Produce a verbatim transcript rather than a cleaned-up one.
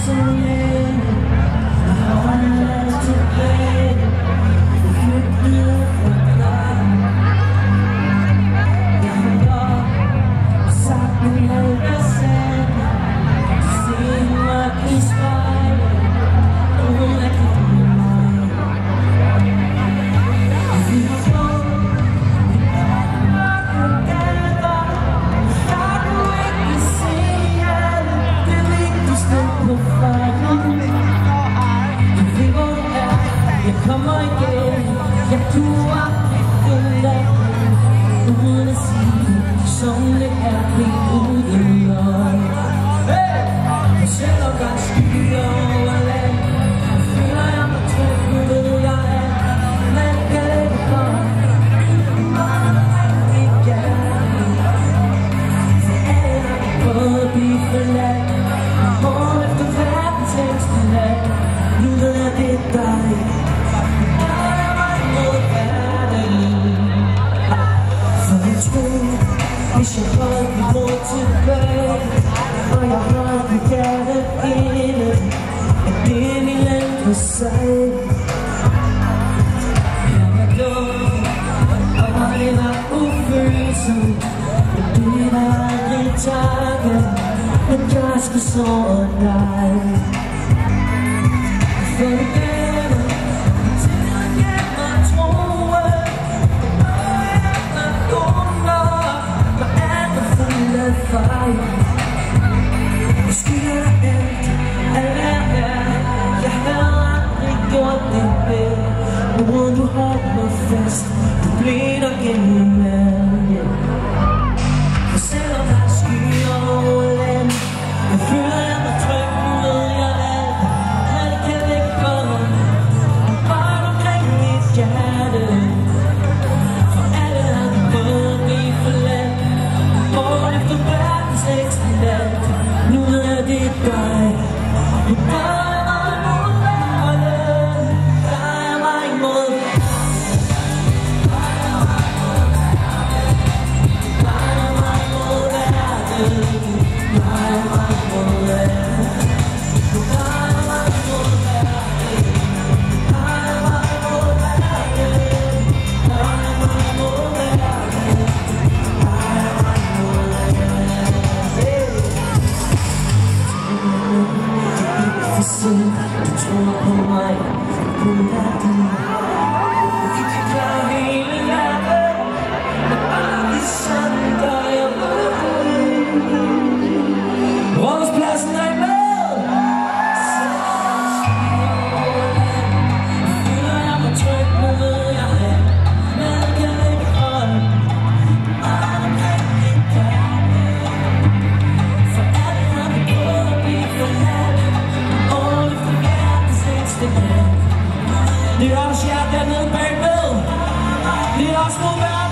så længe, og har været tilbage, flygtet fra dig. Jeg har godt sagt mig alt jeg sagde, se mig i spejlet, uden at glemme mig. Vi har gået i mørke gader, der du ikke kan se alt det vigtigste på vejen. Du ved hvor du er, jeg kommer igen, jeg duer ikke langt, uden at sige, som det er helt uden løgn. For selvom der er skyer over land, føler jeg mig tryg, nu ved jeg at man kan lægge hånd. Meget rigtig gerne, for alle har prøvet at blive forladt, og morgen efter verdens længste nat, nu ved jeg det er dig. Der er mig mod verden, for jeg troede, hvis jeg holdt mit mod tilbage, og jeg holdt mit hjerte inde, at det ville ændre sig. Jeg var dum, og det var ufølsomt, men det var aldrig tanken, at jeg skulle såre dig. For det gælder til at give mig troen, og jeg er god nok, og alt er fuld af fejl. Måske er alt, alt er værd, jeg havde aldrig gjort det bedre, men du holdt mig fast, du blev der gennem alt. For selvom der er skyer over land, jeg føler jeg mig tryg, nu ved jeg alt, alt kan lægge hånd, bare omkring mit hjerte. For alle har vi prøvet at blive forladt, morgen efter verdens længste nat, nu ved jeg det er dig. Der er mig mod verden, der er mig mod verden, der er mig mod verden, der er mig mod verden, der er mig mod verden, der er mig mod verden, der er mig mod verden, der er mig mod verden. For sent, du tror på mig, på verden. Vi kan klare hele verden, men bare vi sammen gør jeg med. Rådhuspladsen er med. Føler jeg mig tryg, nu ved jeg at man kan lægge hånd, bare omkring mit hjerte. For alle har vi prøvet at blive forladt, morgen efter verdens længste nat. Det er også jer dernede bagved, det er også mod verden.